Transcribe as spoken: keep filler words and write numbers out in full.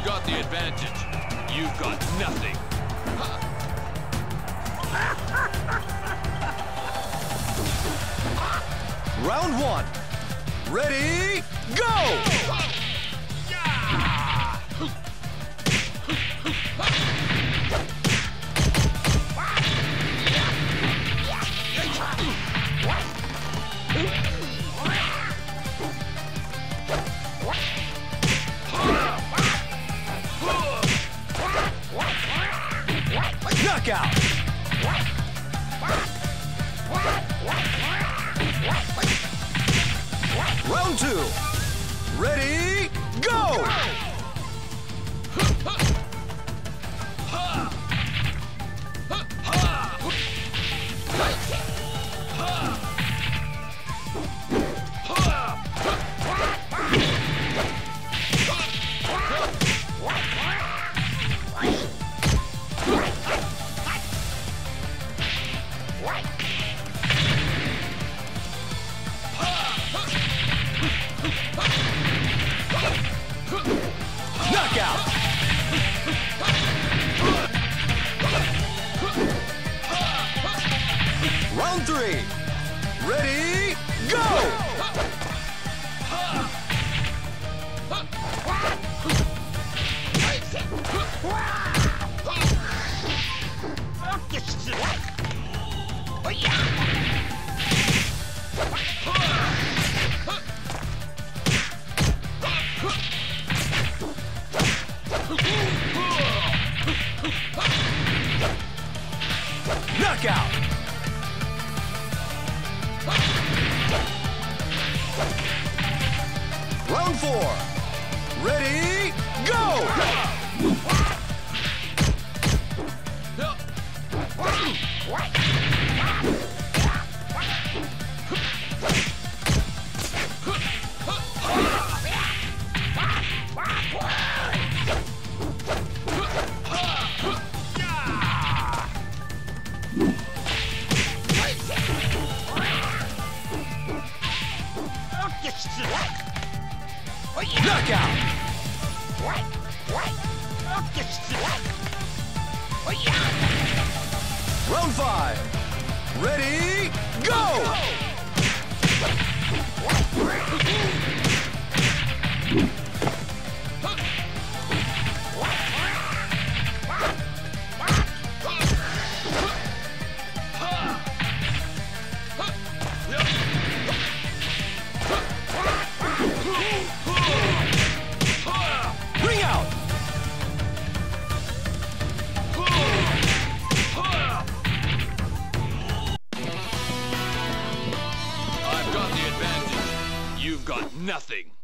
got the advantage. You've got nothing. Round one. Ready, go! Knockout! Round two. Ready, go! Knockout! Round three. Ready, go! Knockout! Round four. Ready, go! Knockout! Round five. Ready, go! Ring out! I've got the advantage. You've got nothing.